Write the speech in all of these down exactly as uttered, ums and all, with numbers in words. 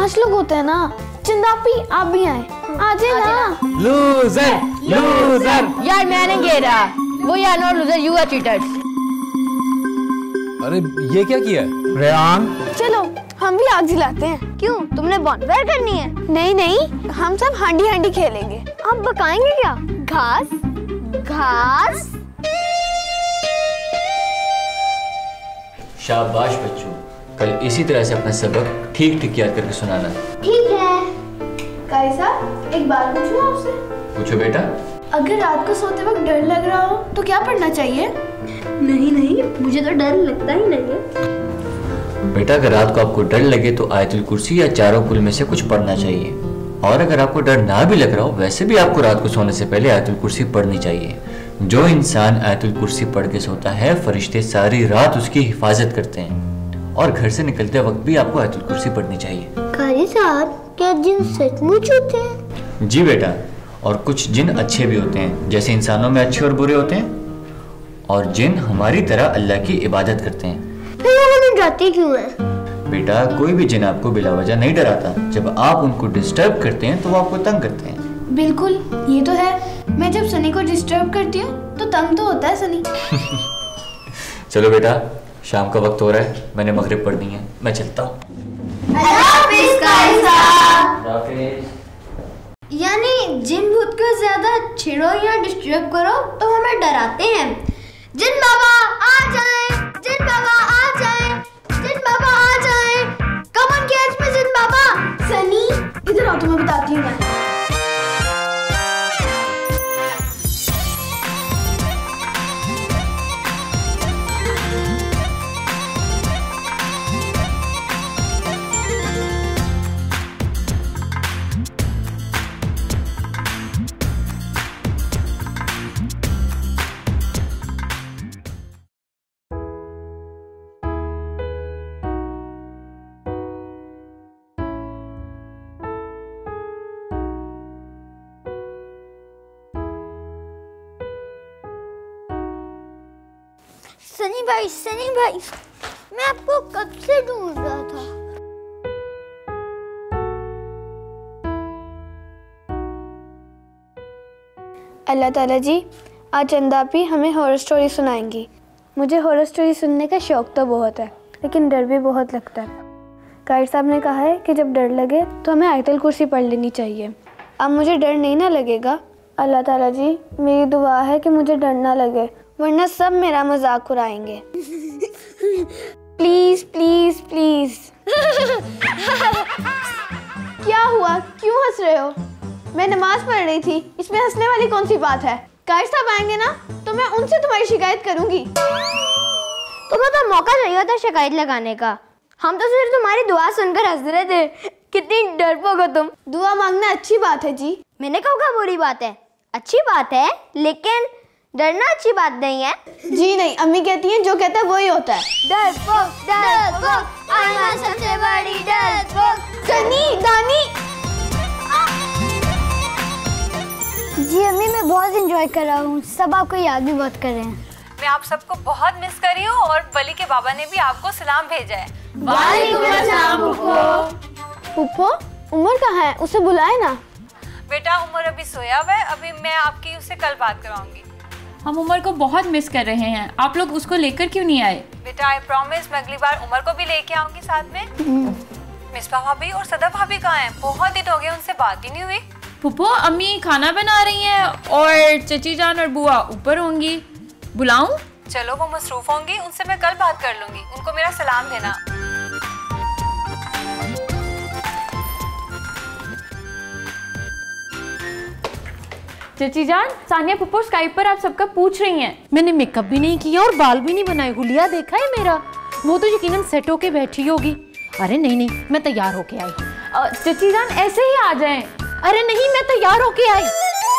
पांच लोग होते हैं ना। चंदापी आप भी आए, आ जाए ना। Loser loser. यार मैंने घेरा, वो यार not loser, you are cheaters. अरे ये क्या किया है रेहान? चलो हम भी आग जलाते हैं। क्यों, तुमने बॉनफायर करनी है? नहीं नहीं, हम सब हांडी हांडी खेलेंगे। आप पकाएंगे क्या? घास घास। शाबाश बच्चों, कल इसी तरह से अपना सबक ठीक ठीक याद करके सुनाना। ठीक है। कारी साहब एक बात पूछूं आपसे? पूछो बेटा। अगर रात को सोते वक्त डर लग रहा हो तो क्या पढ़ना चाहिए? नहीं नहीं, मुझे तो डर लगता ही नहीं है। बेटा अगर रात को आपको डर लगे तो आयतुल कुर्सी या चारों कुल में से कुछ पढ़ना चाहिए। और अगर आपको डर ना भी लग रहा हो, वैसे भी आपको रात को सोने से पहले आयतुल कुर्सी पढ़नी चाहिए। जो इंसान आयतुल कुर्सी पढ़ के सोता है, फरिश्ते सारी रात उसकी हिफाजत करते हैं। और घर से निकलते वक्त भी आपको आयतुल कुर्सी पढ़नी चाहिए। कारी साहब, क्या जिन सचमुच होते हैं? जी बेटा, और कुछ जिन अच्छे भी होते हैं, जैसे इंसानों में अच्छे और बुरे होते हैं। और जिन हमारी तरह अल्लाह की इबादत करते हैं। फिर वो हमें डराते क्यों है? बेटा कोई भी जिन आपको बिला वजह नहीं डराता। जब आप उनको डिस्टर्ब करते हैं तो वो आपको तंग करते हैं। बिल्कुल, ये तो है। मैं जब सनी को डिस्टर्ब करती हूँ तो तंग तो होता है सनी। चलो बेटा, शाम का वक्त हो रहा है, मैंने मगरिब पढ़नी है, मैं चलता हूँ। यानी जिन भूत को ज्यादा छेड़ो या डिस्टर्ब करो तो हमें डराते हैं। जिन बाबा आ जाएं, जिन बाबा आ जाएं, जिन बाबा आ जाएं। कम ऑन कैच में जिन बाबा। सनी इधर आओ, तुम्हें बताती हूँ मैं। सनी भाई, सनी भाई, मैं आपको कब से ढूंढ रहा था। अल्लाह ताला जी, आज चंदापी हमें हॉरर स्टोरी सुनाएंगी। मुझे हॉरर स्टोरी सुनने का शौक तो बहुत है, लेकिन डर भी बहुत लगता है। गाइड साहब ने कहा है कि जब डर लगे तो हमें आयतुल कुर्सी पढ़ लेनी चाहिए। अब मुझे डर नहीं ना लगेगा। अल्लाह ताला जी, मेरी दुआ है कि मुझे डर ना लगे, वरना सब मेरा मजाक उड़ाएंगे। Please please please. क्या हुआ, क्यों हंस रहे हो? मैं नमाज पढ़ रही थी, इसमें हंसने वाली कौन सी बात है? गाइड साहब आएंगे ना तो मैं उनसे तुम्हारी शिकायत करूंगी। तुम्हें तो मौका चाहिए था शिकायत लगाने का। हम तो सिर्फ तुम्हारी दुआ सुनकर हंस रहे थे। कितनी डरपोक हो तुम। दुआ मांगना अच्छी बात है जी। मैंने कहा बुरी बात है? अच्छी बात है, लेकिन डरना अच्छी बात नहीं है। जी नहीं, अम्मी कहती हैं जो कहता है वही होता है। डरपोक, डरपोक, आईना सबसे बड़ी डरपोक। सनी, दानी। जी अम्मी, मैं बहुत एंजॉय कर रहा हूँ। सब आपको याद भी बहुत कर रहे हैं। मैं आप सबको बहुत मिस कर रही हूँ और वली के बाबा ने भी आपको सलाम भेजा है। वालेकुम अस्सलाम फुप्पो। फुप्पो, उमर कहाँ है? उसे बुलाए ना। बेटा उमर अभी सोया हुआ है, अभी मैं आपकी उससे कल बात कराऊंगी। हम उमर को बहुत मिस कर रहे हैं, आप लोग उसको लेकर क्यों नहीं आए? बेटा आई प्रॉमिस मैं अगली बार उमर को भी लेके आऊंगी साथ में। मिसबा भाभी और सदा भाभी कहाँ हैं? बहुत दिन हो गए उनसे बात ही नहीं हुई। फुप्पो, अम्मी खाना बना रही हैं और चची जान और बुआ ऊपर होंगी। बुलाऊं? चलो वो मसरूफ होंगी, उनसे मैं कल बात कर लूंगी। उनको मेरा सलाम देना। चची जान, सानिया फुप्पो स्काइप पर आप सबका पूछ रही हैं। मैंने मेकअप भी नहीं किया और बाल भी नहीं बनाए। हुलिया देखा है मेरा? वो तो यकीनन सेट होके बैठी होगी। अरे नहीं नहीं, मैं तैयार होके आई। चची जान ऐसे ही आ जाएं। अरे नहीं, मैं तैयार होके आई।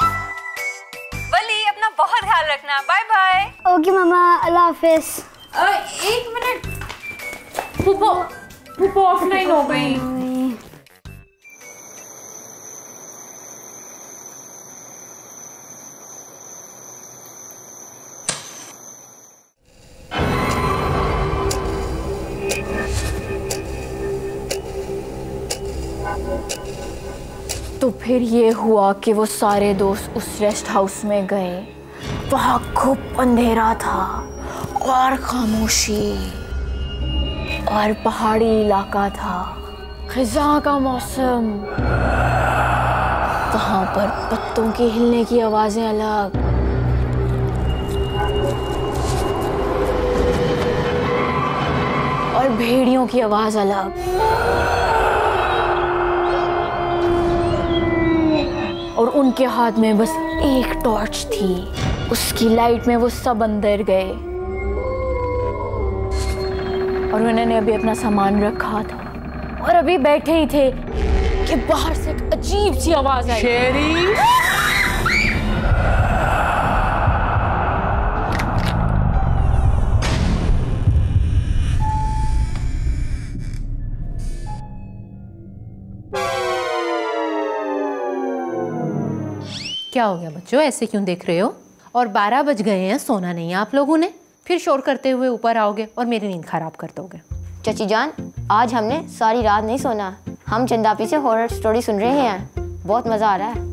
वली अपना बहुत ख्याल रखना। Bye bye. ओके मामा, अल्लाह हाफिज। एक मिनट, फुप्पो फुप्पो ऑफलाइन हो गई। तो फिर ये हुआ कि वो सारे दोस्त उस रेस्ट हाउस में गए। वहाँ खूब अंधेरा था और खामोशी और पहाड़ी इलाका था, खिज़ां का मौसम। वहाँ पर पत्तों के हिलने की आवाजें अलग, और भेड़ियों की आवाज अलग। और उनके हाथ में बस एक टॉर्च थी। उसकी लाइट में वो सब अंदर गए और उन्होंने अभी अपना सामान रखा था और अभी बैठे ही थे कि बाहर से एक अजीब सी आवाज आई। शेरी क्या हो गया बच्चों, ऐसे क्यों देख रहे हो? और बारह बज गए हैं, सोना नहीं है आप लोगों ने? फिर शोर करते हुए ऊपर आओगे और मेरी नींद खराब कर दोगे। चाची जान, आज हमने सारी रात नहीं सोना। हम चंदापी से हॉरर स्टोरी सुन रहे हैं, बहुत मजा आ रहा है।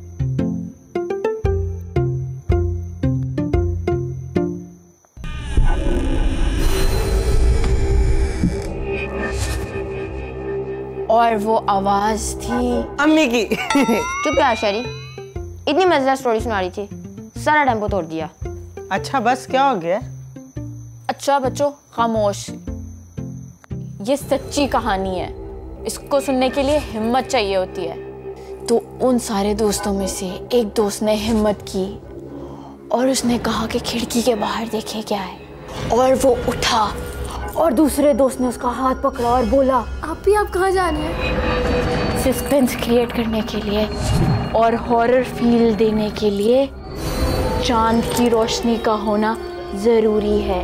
और वो आवाज थी अम्मी की। चुप यार शेरी, इतनी मजेदार स्टोरी सुना रही थी, सारा टेम्पो तोड़ दिया। अच्छा बस, क्या हो गया? अच्छा बच्चों खामोश, ये सच्ची कहानी है, इसको सुनने के लिए हिम्मत चाहिए होती है। तो उन सारे दोस्तों में से एक दोस्त ने हिम्मत की और उसने कहा कि खिड़की के बाहर देखे क्या है, और वो उठा और दूसरे दोस्त ने उसका हाथ पकड़ा और बोला, आप ही आप कहाँ जा रहे हैं? सस्पेंस क्रिएट करने के लिए और हॉरर फील देने के लिए चांद की रोशनी का होना जरूरी है।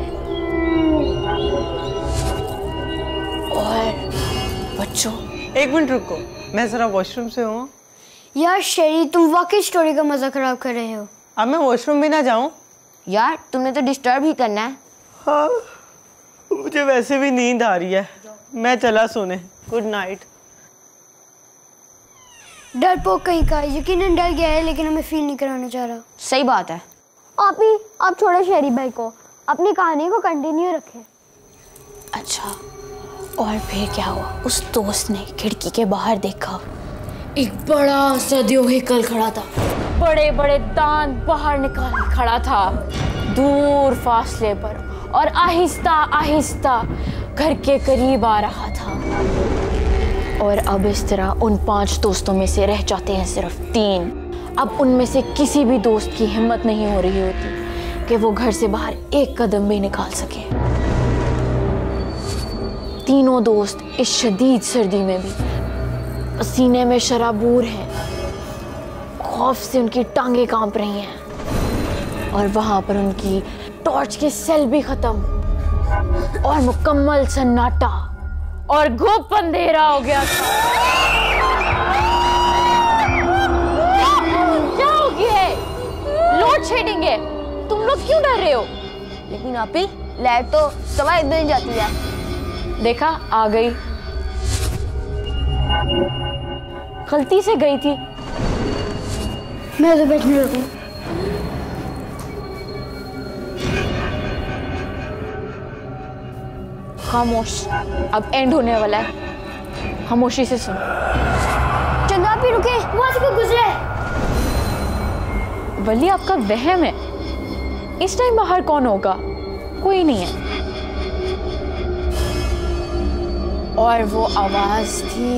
और बच्चों एक मिनट रुको, मैं जरा वॉशरूम से हूँ। यार शेरी, तुम वाकई स्टोरी का मजा खराब कर रहे हो। अब मैं वॉशरूम भी ना जाऊँ? यार तुमने तो डिस्टर्ब ही करना है। हाँ, मुझे वैसे भी नींद आ रही है, मैं चला सोने। Good night. डरपोक कहीं का, यकीनन डर गया है लेकिन हमें फील नहीं कराना चाह रहा। सही बात है। आप ही आप छोड़ो शेरी भाई को, अपनी कहानी को कंटिन्यू रखें। अच्छा, और फिर क्या हुआ? उस दोस्त ने खिड़की के बाहर देखा, एक बड़ा सा व्हीकल खड़ा था, बड़े बड़े दांत बाहर निकाल खड़ा था दूर फासले पर, और आहिस्ता आहिस्ता घर के करीब आ रहा था। और अब इस तरह उन पांच दोस्तों में से रह जाते हैं सिर्फ तीन। अब उनमें से किसी भी दोस्त की हिम्मत नहीं हो रही होती कि वो घर से बाहर एक कदम भी निकाल सके। तीनों दोस्त इस शदीद सर्दी में भी पसीने में शराबूर हैं, खौफ से उनकी टांगें कांप रही हैं, और वहां पर उनकी टॉर्च के सेल भी खत्म और मुकम्मल सन्नाटा और घुप अंधेरा हो गया था। क्या हो गया? लोड शेडिंग है, तुम लोग क्यों डर रहे हो? लेकिन आपी, लाइट तो सवा एक बजे जाती है। देखा, आ गई, गलती से गई थी। मैं तो बैठने लगूं। खामोश, अब एंड होने वाला है, खामोशी से सुनो। चंदा भी रुके, वहां से कोई गुजरे। वली आपका वहम है, इस टाइम बाहर कौन होगा? कोई नहीं है। और वो आवाज थी,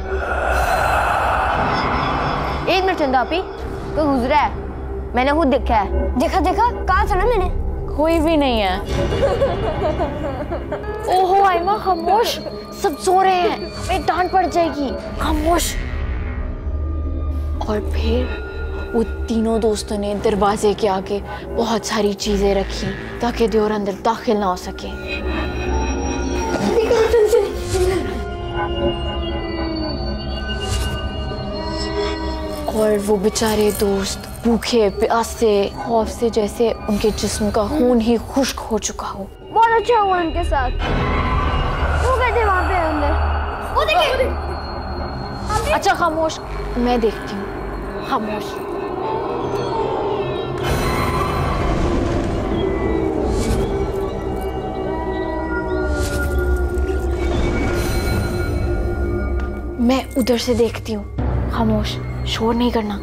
एक मिनट चंदा आपी, कोई गुजरा है, मैंने खुद देखा है। देखा देखा, कहा था ना मैंने। कोई भी नहीं है। ओहो आयमा, खामोश, सब सो रहे हैं, हमें डांट पड़ जाएगी, खामोश। और फिर वो तीनों दोस्तों ने दरवाजे के आगे बहुत सारी चीजें रखी ताकि दियोर अंदर दाखिल ना हो सके। और वो बेचारे दोस्त भूखे प्यासे खौफ से जैसे उनके जिस्म का खून ही खुश्क हो चुका हो। बहुत अच्छा हुआ उनके साथ। वो गए थे वहाँ पे अंदर। वो देखिए, हम भी अच्छा खामोश, मैं देखती हूँ। खामोश। मैं उधर से देखती हूँ। खामोश, शोर नहीं करना।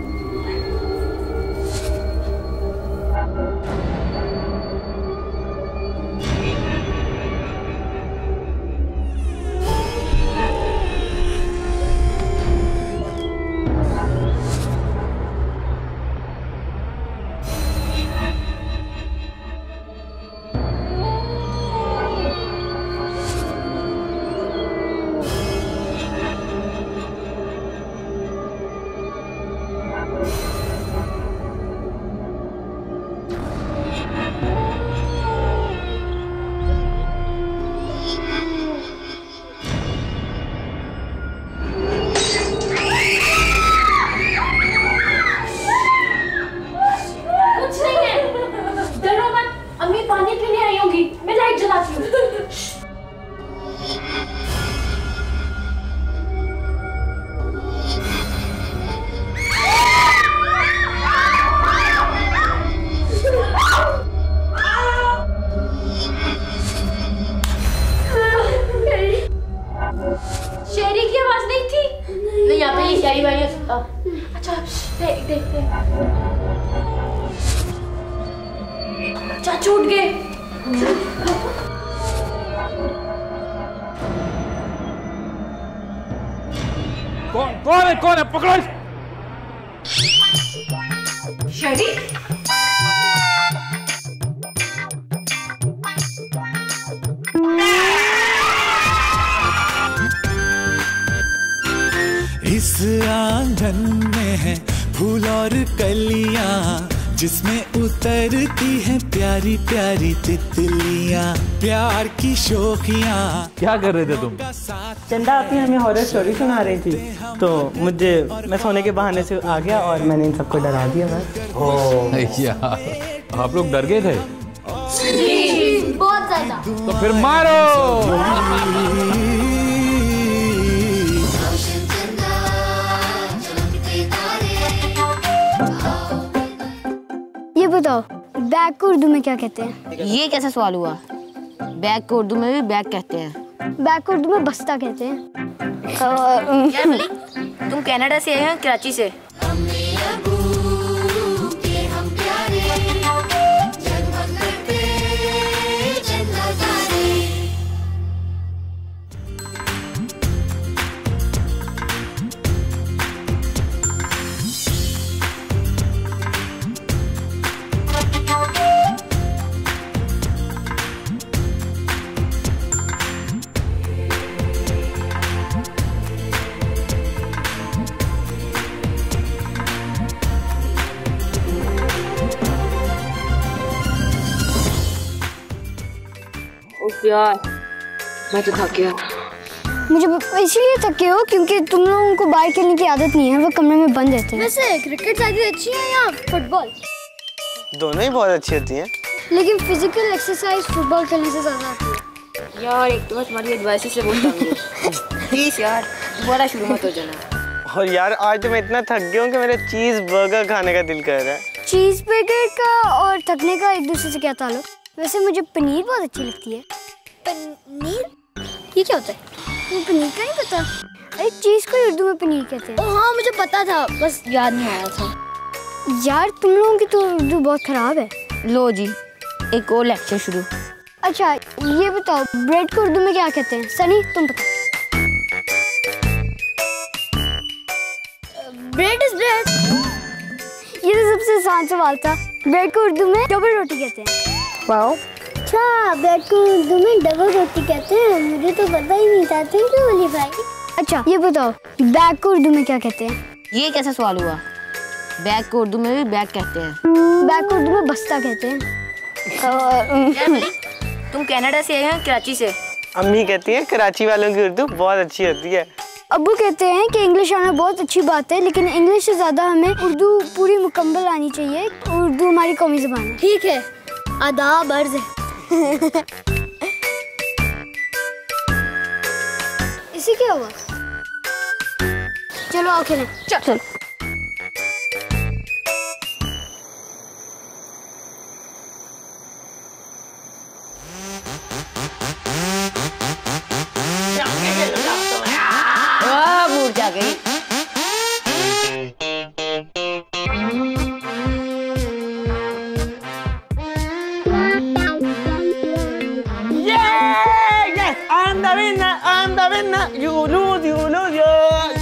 अच्छा देख देख देख अच्छा छूट गए। कौन कौन है कौन है पकड़ो। शेरी इस आंगन में है फूल और कलियां, जिसमें उतरती हैं प्यारी प्यारी तितलियां, प्यार की शोखियां। क्या कर रहे थे तुम? चंदा आपी हमें हॉरर स्टोरी सुना रही थी, तो मुझे मैं सोने के बहाने से आ गया और मैंने इन सबको डरा दिया बस। ओह यार, आप लोग डर गए थे? जी, बहुत ज्यादा। तो फिर मारो। ये बताओ बैग को उर्दू में क्या कहते हैं? ये कैसा सवाल हुआ? बैग को उर्दू में भी बैग कहते हैं। बैग को उर्दू में बस्ता कहते हैं। क्या बोली? तुम कनाडा से आए हो कराची से? यार मैं तो थक गया। मुझे इसीलिए थके हो क्योंकि तुम लोगों को बाहर खेलने की आदत नहीं है, वो कमरे में बंद रहते हैं। वैसे क्रिकेट ज्यादा अच्छी है या फुटबॉल? दोनों ही बहुत अच्छी होती हैं, लेकिन फिजिकल एक्सरसाइज फुटबॉल खेलने से ज्यादा आती है। यार एक तो तुम्हारी एडवाइस से बोलता हूँ प्लीज यार दोबारा शुरू मत हो जाना। और यार आज तो मैं इतना थक गया हूँ कि मेरा चीज बर्गर खाने का दिल कर रहा है। चीज बर्गर का और थकने का एक दूसरे से क्या ताल्लुक? वैसे मुझे पनीर बहुत अच्छी लगती है। पनीर? ये क्या होता है? तुम्हें पनीर का नहीं पता? अरे चीज को उर्दू में पनीर कहते हैं। ओ हाँ मुझे पता था, बस याद नहीं आया था। यार तुम लोगों की तो उर्दू बहुत खराब है। लो जी एक और लेक्चर शुरू। अच्छा ये बताओ ब्रेड को उर्दू में क्या कहते हैं? सनी तुम बता। Bread is bread. ये तो सबसे आसान सवाल था। ब्रेड को उर्दू में डबल रोटी कहते हैं। वाओ। अच्छा ब्रेड को उर्दू में डबल रोटी कहते हैं, मुझे तो पता ही नहीं था। थैंक यू ओली भाई। अच्छा ये बताओ बैग को उर्दू में क्या कहते हैं? ये कैसा सवाल हुआ? बैग को उर्दू में भी बैग कहते हैं। बैग को उर्दू में बस्ता कहते हैं। क्या बोली? तुम कनाडा से आए हो कराची से? अम्मी कहती हैं कराची वालों की उर्दू बहुत अच्छी होती है। अब्बू कहते हैं कि इंग्लिश आना बहुत अच्छी बात है, लेकिन इंग्लिश से ज़्यादा हमें उर्दू पूरी मुकम्मल आनी चाहिए। उर्दू हमारी कौमी ज़बान है। ठीक है, आदाब अर्ज़ है। इसे क्या हुआ? चलो आओ खेलें। चल चल। वाह मूड जा गई। I'm the winner, I'm the winner. You lose, you lose, yes.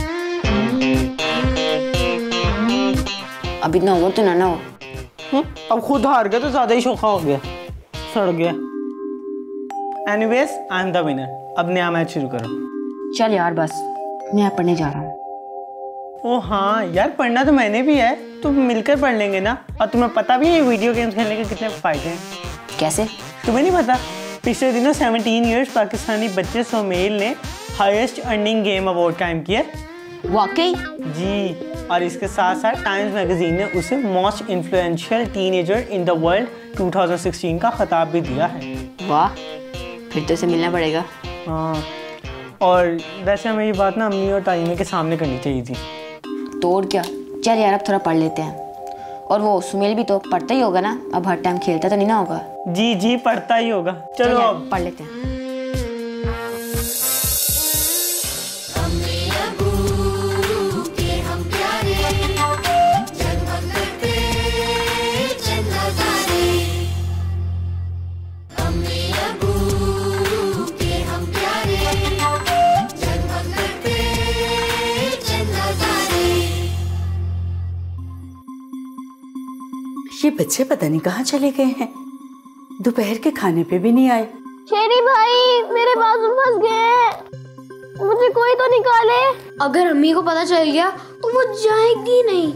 अब इतना हुआ तो ना ना हो। हम्म, अब खुद हार गया तो ज्यादा ही शोखा हो गया, सड़ गया। Anyways, I'm the winner. अब नया मैच शुरू करो। चल यार बस, मैं यहाँ पढ़ने जा रहा हूँ। ओ हाँ यार, पढ़ना तो मैंने भी है, तुम मिलकर पढ़ लेंगे ना। और तुम्हें पता भी है वीडियो गेम्स खेलने के कितने फायदे हैं? कैसे? तुम्हें नहीं पता? पिछले दिनों सत्रह इयर्स पाकिस्तानी बच्चे सोमेल ने हाईएस्ट अर्निंग गेम अवार्ड कायम किया। वाकई? जी, और इसके साथ साथ टाइम्स मैगजीन ने उसे most influential teenager in the world दो हज़ार सोलह का खिताब भी दिया है। वाह, फिर तो इसे मिलना पड़ेगा। हाँ, और वैसे हमें ये बात ना अम्मी और ताईमे के सामने करनी चाहिए थी। तो और क्या, चल यार अब थोड़ा पढ़ लेते हैं। और वो सुमेल भी तो पढ़ता ही होगा ना, अब हर टाइम खेलता तो नहीं ना होगा। जी जी, पढ़ता ही होगा। चलो चल अब पढ़ लेते हैं। ये बच्चे पता नहीं कहाँ चले गए हैं, दोपहर के खाने पे भी नहीं आए। शेरी भाई मेरे बाजू फंस गए, मुझे कोई तो निकाले। अगर अम्मी को पता चल गया तो वो जाएगी नहीं।